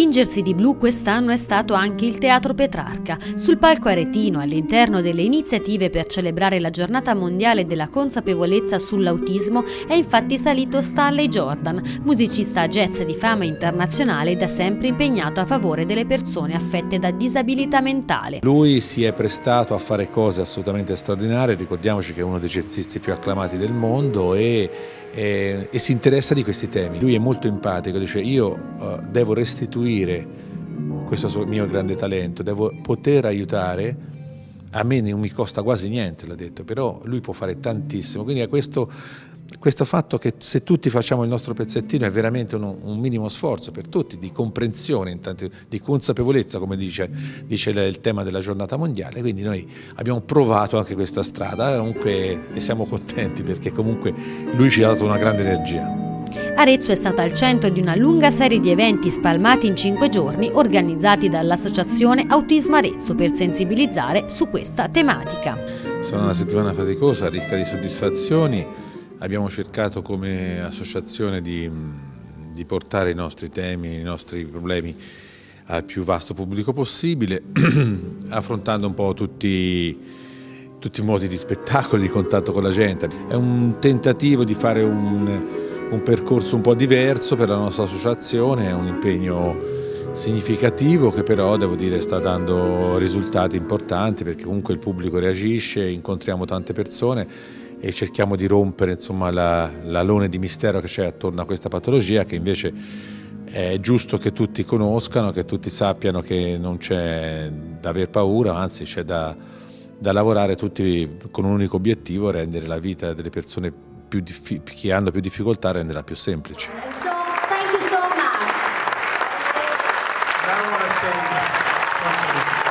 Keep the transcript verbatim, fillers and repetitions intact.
tingersi di blu quest'anno è stato anche il Teatro Petrarca. Sul palco aretino, all'interno delle iniziative per celebrare la giornata mondiale della consapevolezza sull'autismo, è infatti salito Stanley Jordan, musicista jazz di fama internazionale da sempre impegnato a favore delle persone affette da disabilità mentale. Lui si è prestato a fare cose assolutamente straordinarie, ricordiamoci che è uno dei jazzisti più acclamati del mondo e, e, e si interessa di questi temi. Lui è molto empatico, dice io uh, devo restituire questo mio grande talento, devo poter aiutare, a me non mi costa quasi niente, l'ha detto, però lui può fare tantissimo, quindi è questo, questo fatto che se tutti facciamo il nostro pezzettino è veramente un, un minimo sforzo per tutti, di comprensione, intanto, di consapevolezza, come dice, dice il tema della giornata mondiale, quindi noi abbiamo provato anche questa strada comunque, e siamo contenti perché comunque lui ci ha dato una grande energia. Arezzo è stata al centro di una lunga serie di eventi spalmati in cinque giorni organizzati dall'associazione Autismo Arezzo per sensibilizzare su questa tematica. È stata una settimana faticosa, ricca di soddisfazioni. Abbiamo cercato come associazione di, di portare i nostri temi, i nostri problemi al più vasto pubblico possibile, affrontando un po' tutti, tutti i modi di spettacolo, di contatto con la gente. È un tentativo di fare un, un percorso un po' diverso per la nostra associazione, è un impegno significativo che però devo dire sta dando risultati importanti perché comunque il pubblico reagisce, incontriamo tante persone e cerchiamo di rompere insomma l'alone di mistero che c'è attorno a questa patologia, che invece è giusto che tutti conoscano, che tutti sappiano che non c'è da aver paura, anzi c'è da, da lavorare tutti con un unico obiettivo: rendere la vita delle persone più che hanno più difficoltà, renderla più semplice. So, thank you so much. I want to say something.